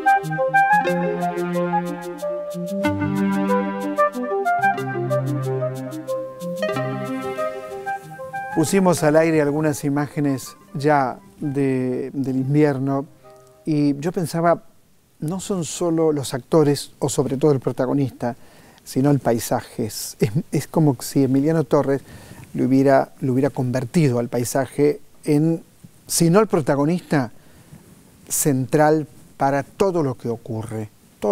Pusimos al aire algunas imágenes ya del invierno y yo pensaba, no son solo los actores o sobre todo el protagonista, sino el paisaje. Es como si Emiliano Torres lo hubiera convertido al paisaje en, si no el protagonista, central para todo lo que ocurre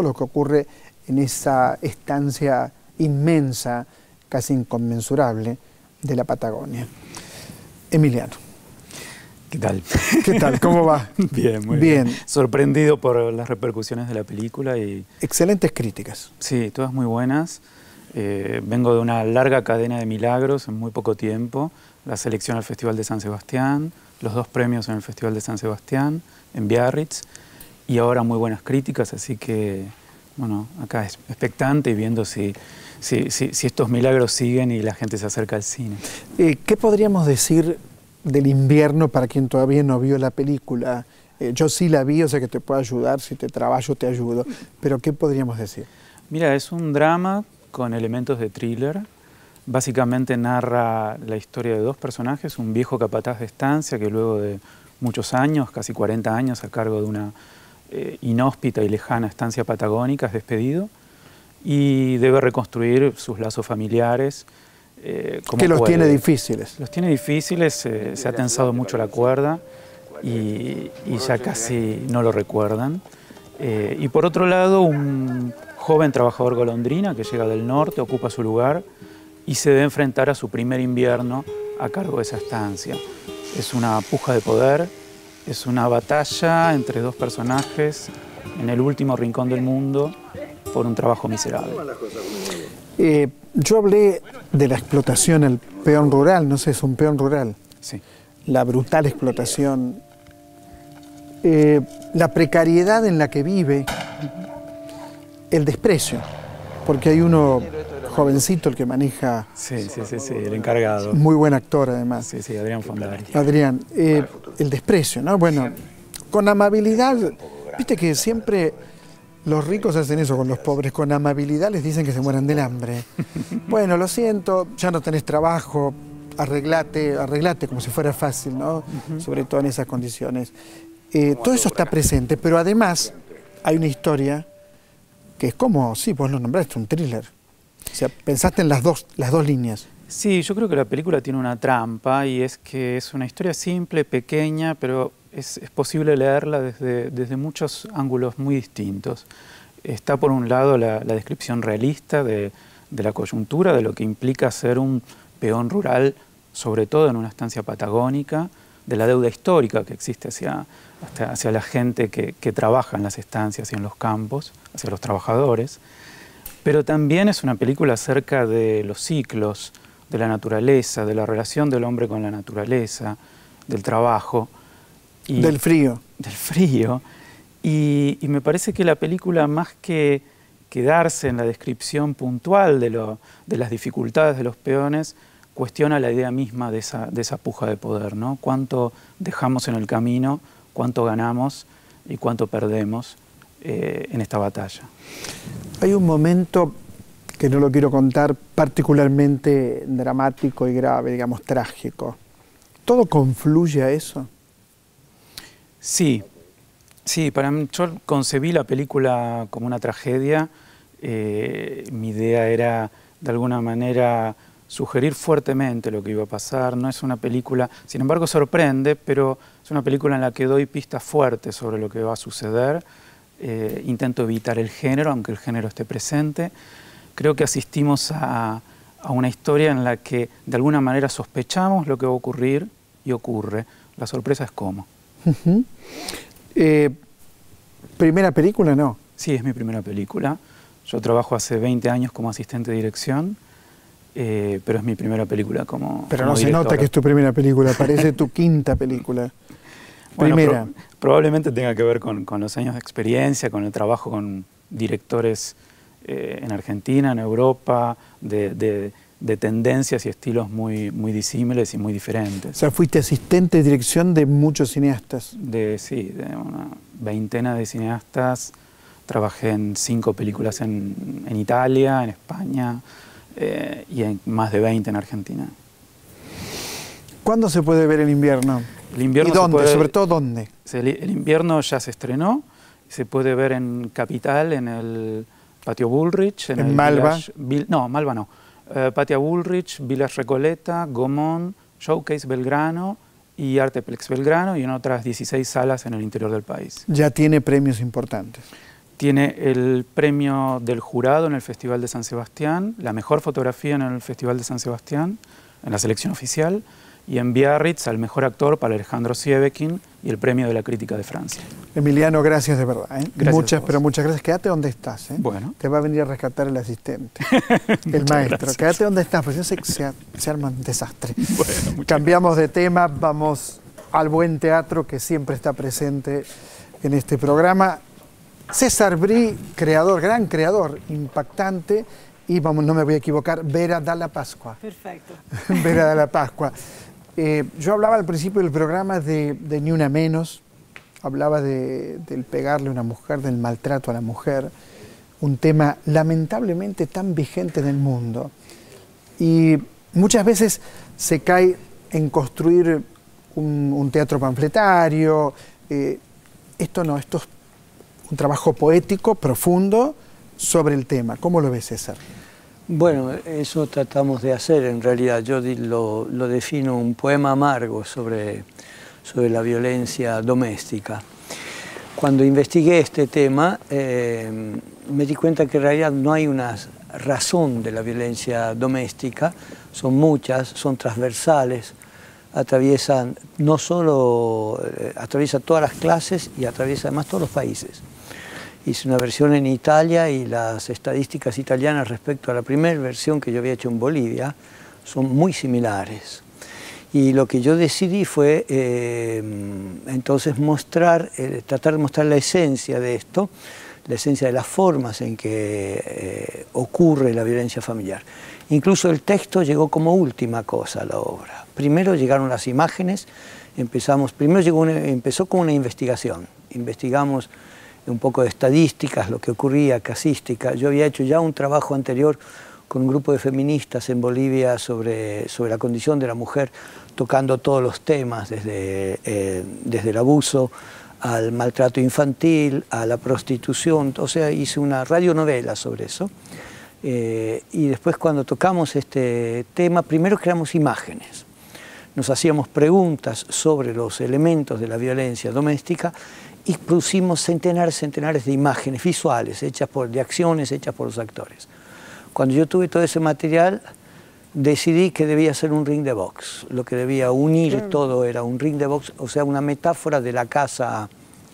en esa estancia inmensa, casi inconmensurable, de la Patagonia. Emiliano. ¿Qué tal? ¿Qué tal? ¿Cómo va? Bien, muy bien. Sorprendido por las repercusiones de la película y... Excelentes críticas. Sí, todas muy buenas. Vengo de una larga cadena de milagros en muy poco tiempo. La selección al Festival de San Sebastián, los 2 premios en el Festival de San Sebastián, en Biarritz, y ahora muy buenas críticas, así que, bueno, acá es expectante y viendo si estos milagros siguen y la gente se acerca al cine. ¿Qué podríamos decir del invierno para quien todavía no vio la película? Yo sí la vi, o sea que te puedo ayudar, si te trabajo te ayudo, pero ¿qué podríamos decir? Mira, es un drama con elementos de thriller. Básicamente narra la historia de 2 personajes, un viejo capataz de estancia que luego de muchos años, casi 40 años, a cargo de una inhóspita y lejana estancia patagónica, es despedido y debe reconstruir sus lazos familiares. Que los tiene difíciles. Los tiene difíciles, se ha tensado mucho la cuerda y ya casi no lo recuerdan. Y por otro lado, un joven trabajador golondrina que llega del norte, ocupa su lugar y se debe enfrentar a su primer invierno a cargo de esa estancia. Es una puja de poder, es una batalla entre 2 personajes en el último rincón del mundo por un trabajo miserable. Yo hablé de la explotación, el peón rural, no sé, es un peón rural. Sí. La brutal explotación, la precariedad en la que vive, el desprecio, porque hay uno jovencito el que maneja... Sí, el encargado. Muy buen actor además. Sí, Adrián Fondari. Adrián, el desprecio, ¿no? Bueno, con amabilidad, viste que siempre... Los ricos hacen eso con los pobres, con amabilidad les dicen que se mueran del hambre. Bueno, lo siento, ya no tenés trabajo, arreglate como si fuera fácil, ¿no? Sobre todo en esas condiciones. Todo eso está presente, pero además hay una historia que es como, sí, vos lo nombraste, un thriller. O sea, pensaste en las dos líneas. Sí, yo creo que la película tiene una trampa y es que es una historia simple, pequeña, pero es posible leerla desde muchos ángulos muy distintos. Está por un lado la descripción realista de la coyuntura, de lo que implica ser un peón rural, sobre todo en una estancia patagónica, de la deuda histórica que existe hacia la gente que trabaja en las estancias y en los campos, hacia los trabajadores. Pero también es una película acerca de los ciclos, de la naturaleza, de la relación del hombre con la naturaleza, del trabajo. Del frío. Del frío. Y me parece que la película, más que quedarse en la descripción puntual de las dificultades de los peones, cuestiona la idea misma de esa puja de poder, ¿no? Cuánto dejamos en el camino, cuánto ganamos y cuánto perdemos en esta batalla. Hay un momento que no lo quiero contar, particularmente dramático y grave, digamos, trágico. ¿Todo confluye a eso? Sí, para mí, yo concebí la película como una tragedia. Mi idea era, de alguna manera, sugerir fuertemente lo que iba a pasar. No es una película, sin embargo sorprende, pero es una película en la que doy pistas fuertes sobre lo que va a suceder. Intento evitar el género, aunque el género esté presente. Creo que asistimos a una historia en la que de alguna manera sospechamos lo que va a ocurrir y ocurre. La sorpresa es cómo. ¿Primera película, no? Sí, es mi primera película. Yo trabajo hace 20 años como asistente de dirección, pero es mi primera película como Pero no director. se nota que es tu primera película, parece tu quinta película. Bueno, Primera. Probablemente tenga que ver con los años de experiencia, con el trabajo con directores en Argentina, en Europa, de de tendencias y estilos muy disímiles y muy diferentes. O sea, fuiste asistente de dirección de muchos cineastas. Sí, de una veintena de cineastas. Trabajé en 5 películas en Italia, en España y en más de 20 en Argentina. ¿Cuándo se puede ver el invierno? El invierno ¿Y dónde? se puede, ¿Sobre todo dónde? El invierno ya se estrenó. Se puede ver en Capital, en el Patio Bullrich. ¿En Malva? No, Malva no. Patio Bullrich, Village Recoleta, Gaumont, Showcase Belgrano y Arteplex Belgrano, y en otras 16 salas en el interior del país. Ya tiene premios importantes. Tiene el premio del jurado en el Festival de San Sebastián, la mejor fotografía en el Festival de San Sebastián, en la selección oficial, y en Biarritz al mejor actor para Alejandro Sievekin y el premio de la crítica de Francia. Emiliano, gracias de verdad. Gracias pero muchas gracias. Quédate donde estás. Bueno. Te va a venir a rescatar el asistente, el maestro. Gracias. Quédate donde estás, porque yo sé que se arma un desastre. Bueno, cambiamos de tema, vamos al buen teatro que siempre está presente en este programa. César Brie, creador, gran creador, impactante, y vamos, no me voy a equivocar, Vera Dalla Pasqua. Perfecto. Vera Dalla Pasqua. Yo hablaba al principio del programa de Ni Una Menos, hablaba del pegarle a una mujer, del maltrato a la mujer, un tema lamentablemente tan vigente en el mundo. Y muchas veces se cae en construir un teatro panfletario. Esto no, esto es un trabajo poético, profundo, sobre el tema. ¿Cómo lo ves, César? Bueno, eso tratamos de hacer en realidad. Yo lo defino un poema amargo sobre la violencia doméstica. Cuando investigué este tema, me di cuenta que en realidad no hay una razón de la violencia doméstica, son muchas, son transversales, atraviesan no solo, atraviesa todas las clases y atraviesa además todos los países. Hice una versión en Italia y las estadísticas italianas respecto a la primera versión que yo había hecho en Bolivia son muy similares. Y lo que yo decidí fue entonces tratar de mostrar la esencia de esto, la esencia de las formas en que ocurre la violencia familiar. Incluso el texto llegó como última cosa a la obra. Primero llegaron las imágenes, empezó con una investigación. Investigamos un poco de estadísticas, lo que ocurría, casística. Yo había hecho ya un trabajo anterior con un grupo de feministas en Bolivia sobre la condición de la mujer, tocando todos los temas, desde el abuso al maltrato infantil, a la prostitución. O sea, hice una radionovela sobre eso. Y después, cuando tocamos este tema, primero creamos imágenes. Nos hacíamos preguntas sobre los elementos de la violencia doméstica y pusimos centenares de imágenes visuales, de acciones hechas por los actores. Cuando yo tuve todo ese material, decidí que debía ser un ring de box. Lo que debía unir todo era un ring de box, o sea, una metáfora de la casa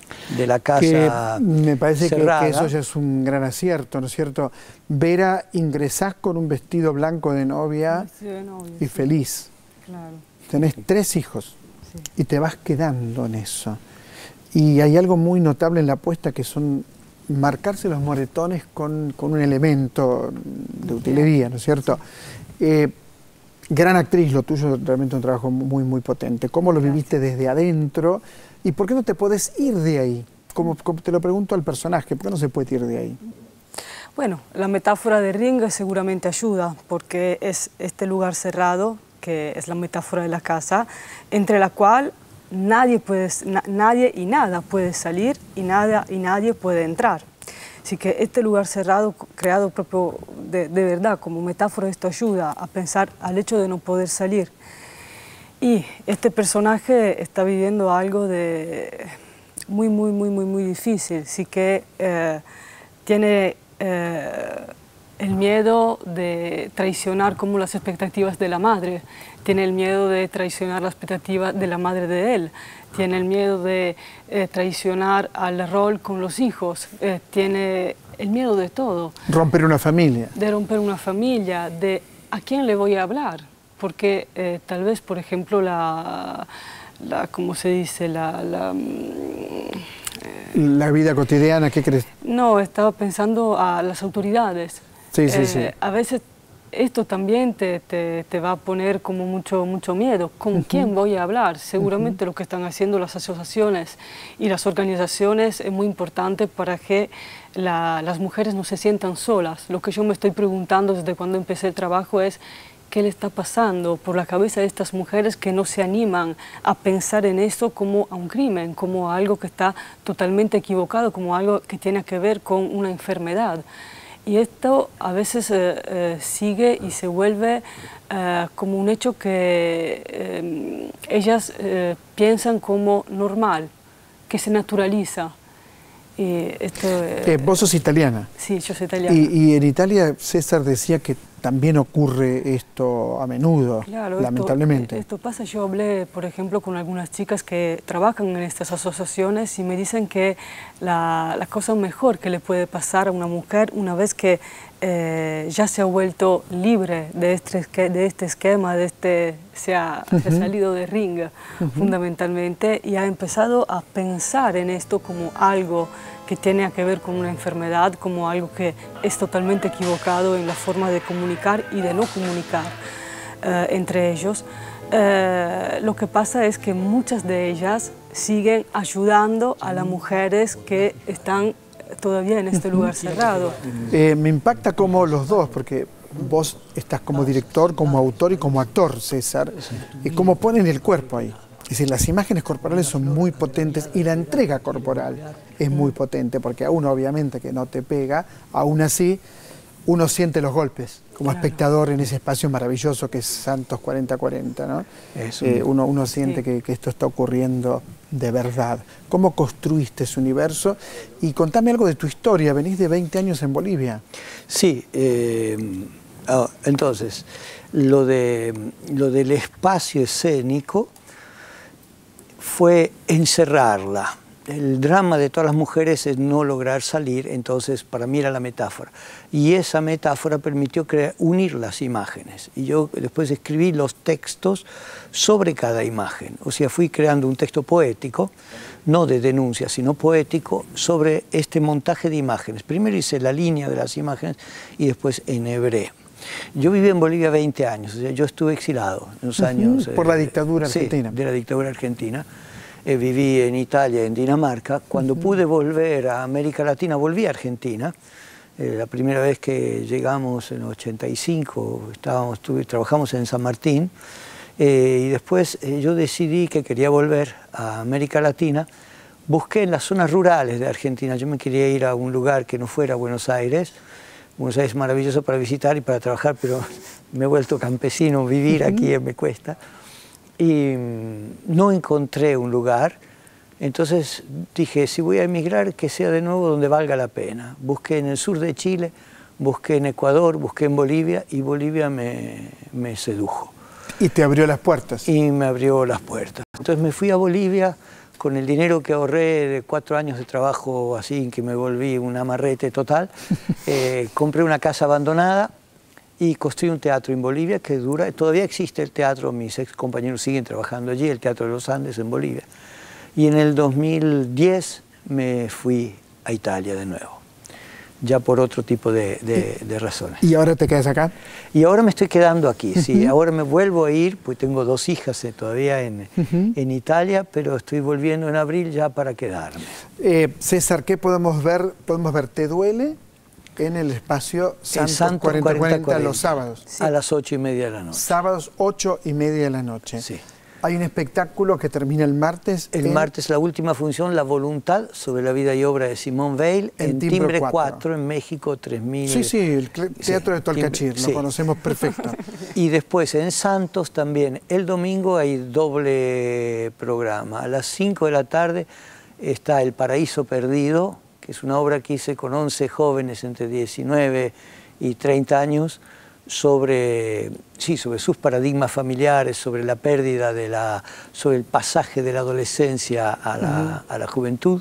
que me parece cerrada. Que eso ya es un gran acierto, ¿no es cierto? Vera, ingresás con un vestido blanco de novia, y sí, feliz. Claro. Tenés 3 hijos, sí, y te vas quedando en eso. Y hay algo muy notable en la apuesta, que son marcarse los moretones con un elemento de utilería, ¿no es cierto? Gran actriz, lo tuyo, realmente un trabajo muy, muy potente. ¿Cómo lo viviste desde adentro? ¿Y por qué no te podés ir de ahí? Como te lo pregunto al personaje, ¿por qué no se puede ir de ahí? Bueno, la metáfora de ring seguramente ayuda, porque es este lugar cerrado, que es la metáfora de la casa, entre la cual nadie y nada puede salir y nadie puede entrar. Así que este lugar cerrado, creado propio de verdad como metáfora, esto ayuda a pensar al hecho de no poder salir. Y este personaje está viviendo algo de muy difícil. Así que tiene el miedo de traicionar como las expectativas de la madre, tiene el miedo de traicionar las expectativas de la madre de él, tiene el miedo de traicionar al rol con los hijos, tiene el miedo de todo. Romper una familia. De romper una familia, de a quién le voy a hablar, porque tal vez, por ejemplo, ¿cómo se dice? La vida cotidiana, ¿qué crees? No, estaba pensando a las autoridades. Sí. A veces esto también te va a poner como mucho miedo. ¿Con quién voy a hablar? Seguramente lo que están haciendo las asociaciones y las organizaciones es muy importante para que las mujeres no se sientan solas. Lo que yo me estoy preguntando desde cuando empecé el trabajo es ¿qué le está pasando por la cabeza de estas mujeres que no se animan a pensar en esto como a un crimen, como algo que está totalmente equivocado, como algo que tiene que ver con una enfermedad? Y esto a veces sigue y se vuelve como un hecho que ellas piensan como normal, que se naturaliza. Y esto, vos sos italiana. Sí, yo soy italiana. Y en Italia César decía que también ocurre esto a menudo, claro, lamentablemente. Esto pasa. Yo hablé, por ejemplo, con algunas chicas que trabajan en estas asociaciones y me dicen que la cosa mejor que le puede pasar a una mujer una vez que ya se ha vuelto libre de este esquema, se ha salido de ring fundamentalmente y ha empezado a pensar en esto como algo que tiene que ver con una enfermedad, como algo que es totalmente equivocado en la forma de comunicar y de no comunicar entre ellos. Lo que pasa es que muchas de ellas siguen ayudando a las mujeres que están todavía en este lugar cerrado. Me impacta como los dos, porque vos estás como director, como autor y como actor, César, y cómo ponen el cuerpo ahí. Es decir, las imágenes corporales son muy potentes y la entrega corporal es muy potente, porque a uno obviamente que no te pega, aún así uno siente los golpes como espectador en ese espacio maravilloso que es Santos 4040, ¿no? Uno siente que esto está ocurriendo de verdad. ¿Cómo construiste ese universo? Y contame algo de tu historia, venís de 20 años en Bolivia. Sí, entonces, lo del espacio escénico fue encerrarla. El drama de todas las mujeres es no lograr salir, entonces para mí era la metáfora. Y esa metáfora permitió unir las imágenes. Y yo después escribí los textos sobre cada imagen. O sea, fui creando un texto poético, no de denuncia, sino poético, sobre este montaje de imágenes. Primero hice la línea de las imágenes y después enhebré. Yo viví en Bolivia 20 años, o sea, yo estuve exilado en los años... Por la dictadura argentina. Sí, de la dictadura argentina. Viví en Italia, en Dinamarca. Cuando pude volver a América Latina, volví a Argentina. La primera vez que llegamos en 85, trabajamos en San Martín. Y después yo decidí que quería volver a América Latina. Busqué en las zonas rurales de Argentina. Yo me quería ir a un lugar que no fuera Buenos Aires. Buenos Aires es maravilloso para visitar y para trabajar, pero me he vuelto campesino, vivir aquí me cuesta. Y no encontré un lugar, entonces dije, si voy a emigrar, que sea de nuevo donde valga la pena. Busqué en el sur de Chile, busqué en Ecuador, busqué en Bolivia, y Bolivia me sedujo. ¿Y te abrió las puertas? Y me abrió las puertas. Entonces me fui a Bolivia con el dinero que ahorré de 4 años de trabajo así, que me volví un amarrete total. Compré una casa abandonada, y construí un teatro en Bolivia que todavía existe el teatro, mis ex compañeros siguen trabajando allí, el Teatro de los Andes en Bolivia. Y en el 2010 me fui a Italia de nuevo, ya por otro tipo de razones. ¿Y ahora te quedas acá? Y ahora me estoy quedando aquí, sí. Ahora me vuelvo a ir, pues tengo 2 hijas todavía en Italia, pero estoy volviendo en abril ya para quedarme. César, ¿qué podemos ver? Podemos ver ¿Te duele? En el espacio Santos 4040 los sábados. Sí. A las 8:30 de la noche. Sábados 8:30 de la noche. Sí. Hay un espectáculo que termina el martes. El martes, la última función, La Voluntad, sobre la vida y obra de Simone Weil, en Timbre 4, en México, 3000. Sí, sí, el Teatro de Tolcachir, lo conocemos perfecto. Y después en Santos también, el domingo hay doble programa. A las 5 de la tarde está El Paraíso Perdido, que es una obra que hice con 11 jóvenes entre 19 y 30 años, sobre sus paradigmas familiares, sobre la pérdida sobre el pasaje de la adolescencia a la juventud.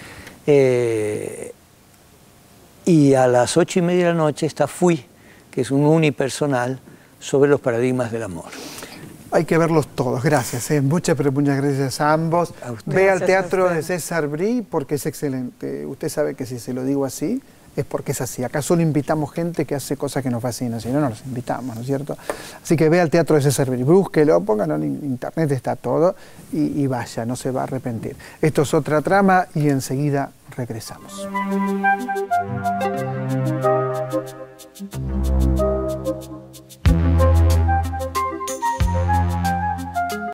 Y a las 8:30 de la noche está Fui, que es un unipersonal sobre los paradigmas del amor. Hay que verlos todos, gracias. Muchas, pero muchas gracias a ambos. Ve al teatro de César Brie porque es excelente. Usted sabe que si se lo digo así, es porque es así. Acá solo invitamos gente que hace cosas que nos fascinan, si no, no los invitamos, ¿no es cierto? Así que ve al Teatro de César Viris, búsquelo, póngalo en internet, está todo, y vaya, no se va a arrepentir. Esto es Otra Trama y enseguida regresamos.